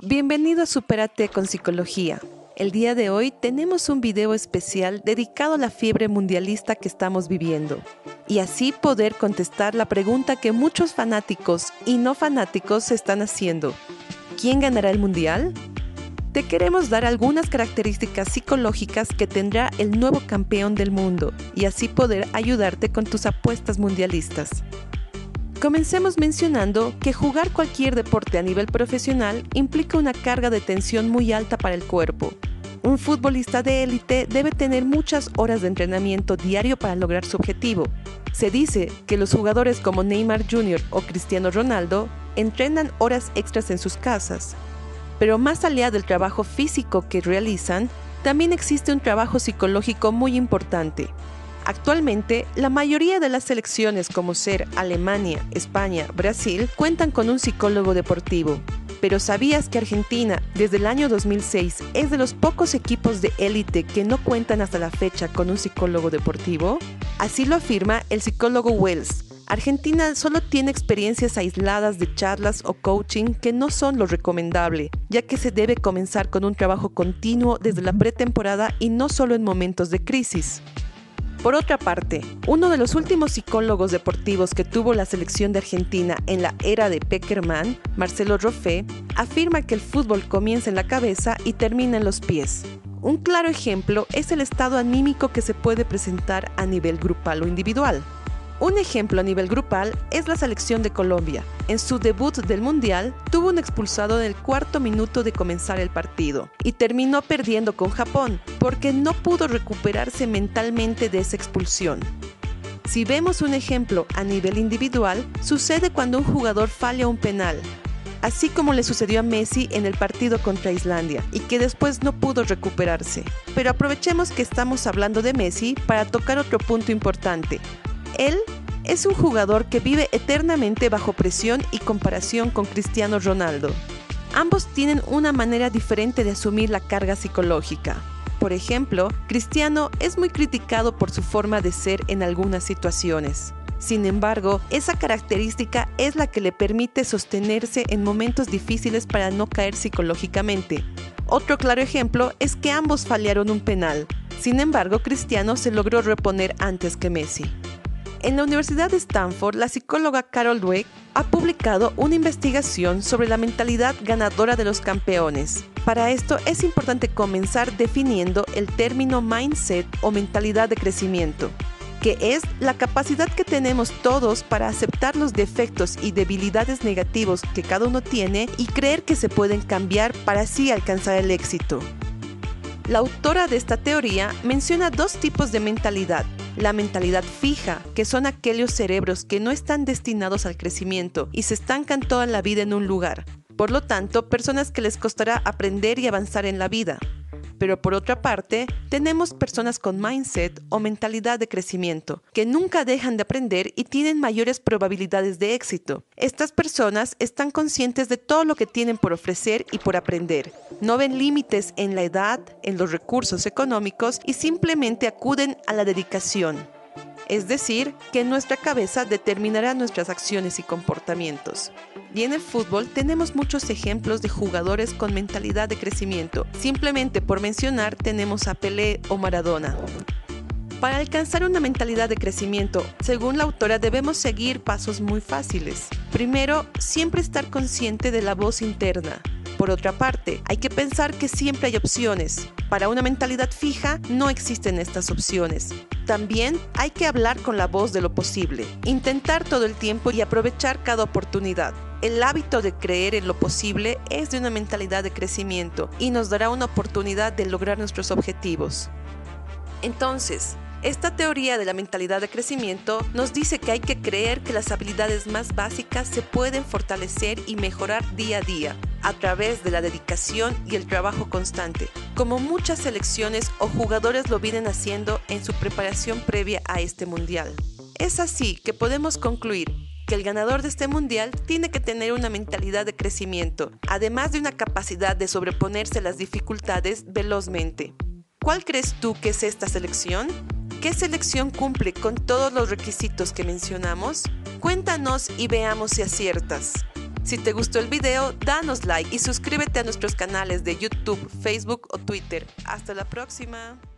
Bienvenido a Supérate con Psicología. El día de hoy tenemos un video especial dedicado a la fiebre mundialista que estamos viviendo y así poder contestar la pregunta que muchos fanáticos y no fanáticos se están haciendo. ¿Quién ganará el mundial? Te queremos dar algunas características psicológicas que tendrá el nuevo campeón del mundo y así poder ayudarte con tus apuestas mundialistas. Comencemos mencionando que jugar cualquier deporte a nivel profesional implica una carga de tensión muy alta para el cuerpo. Un futbolista de élite debe tener muchas horas de entrenamiento diario para lograr su objetivo. Se dice que los jugadores como Neymar Jr. o Cristiano Ronaldo entrenan horas extras en sus casas. Pero más allá del trabajo físico que realizan, también existe un trabajo psicológico muy importante. Actualmente, la mayoría de las selecciones como ser Alemania, España, Brasil, cuentan con un psicólogo deportivo. Pero ¿sabías que Argentina, desde el año 2006, es de los pocos equipos de élite que no cuentan hasta la fecha con un psicólogo deportivo? Así lo afirma el psicólogo Wells. Argentina solo tiene experiencias aisladas de charlas o coaching que no son lo recomendable, ya que se debe comenzar con un trabajo continuo desde la pretemporada y no solo en momentos de crisis. Por otra parte, uno de los últimos psicólogos deportivos que tuvo la selección de Argentina en la era de Peckerman, Marcelo Roffé, afirma que el fútbol comienza en la cabeza y termina en los pies. Un claro ejemplo es el estado anímico que se puede presentar a nivel grupal o individual. Un ejemplo a nivel grupal es la selección de Colombia. En su debut del Mundial, tuvo un expulsado en el cuarto minuto de comenzar el partido y terminó perdiendo con Japón porque no pudo recuperarse mentalmente de esa expulsión. Si vemos un ejemplo a nivel individual, sucede cuando un jugador falla un penal, así como le sucedió a Messi en el partido contra Islandia y que después no pudo recuperarse. Pero aprovechemos que estamos hablando de Messi para tocar otro punto importante. Él es un jugador que vive eternamente bajo presión y comparación con Cristiano Ronaldo. Ambos tienen una manera diferente de asumir la carga psicológica. Por ejemplo, Cristiano es muy criticado por su forma de ser en algunas situaciones. Sin embargo, esa característica es la que le permite sostenerse en momentos difíciles para no caer psicológicamente. Otro claro ejemplo es que ambos fallaron un penal. Sin embargo, Cristiano se logró reponer antes que Messi. En la Universidad de Stanford, la psicóloga Carol Dweck ha publicado una investigación sobre la mentalidad ganadora de los campeones. Para esto es importante comenzar definiendo el término mindset o mentalidad de crecimiento, que es la capacidad que tenemos todos para aceptar los defectos y debilidades negativos que cada uno tiene y creer que se pueden cambiar para así alcanzar el éxito. La autora de esta teoría menciona dos tipos de mentalidad. La mentalidad fija, que son aquellos cerebros que no están destinados al crecimiento y se estancan toda la vida en un lugar. Por lo tanto, personas que les costará aprender y avanzar en la vida. Pero por otra parte, tenemos personas con mindset o mentalidad de crecimiento, que nunca dejan de aprender y tienen mayores probabilidades de éxito. Estas personas están conscientes de todo lo que tienen por ofrecer y por aprender. No ven límites en la edad, en los recursos económicos y simplemente acuden a la dedicación. Es decir, que nuestra cabeza determinará nuestras acciones y comportamientos. Y en el fútbol tenemos muchos ejemplos de jugadores con mentalidad de crecimiento. Simplemente por mencionar tenemos a Pelé o Maradona. Para alcanzar una mentalidad de crecimiento, según la autora, debemos seguir pasos muy fáciles. Primero, siempre estar consciente de la voz interna. Por otra parte, hay que pensar que siempre hay opciones. Para una mentalidad fija, no existen estas opciones. También hay que hablar con la voz de lo posible, intentar todo el tiempo y aprovechar cada oportunidad. El hábito de creer en lo posible es de una mentalidad de crecimiento y nos dará una oportunidad de lograr nuestros objetivos. Entonces, esta teoría de la mentalidad de crecimiento nos dice que hay que creer que las habilidades más básicas se pueden fortalecer y mejorar día a día a través de la dedicación y el trabajo constante, como muchas selecciones o jugadores lo vienen haciendo en su preparación previa a este mundial. Es así que podemos concluir que el ganador de este mundial tiene que tener una mentalidad de crecimiento, además de una capacidad de sobreponerse a las dificultades velozmente. ¿Cuál crees tú que es esta selección? ¿Qué selección cumple con todos los requisitos que mencionamos? Cuéntanos y veamos si aciertas. Si te gustó el video, danos like y suscríbete a nuestros canales de YouTube, Facebook o Twitter. Hasta la próxima.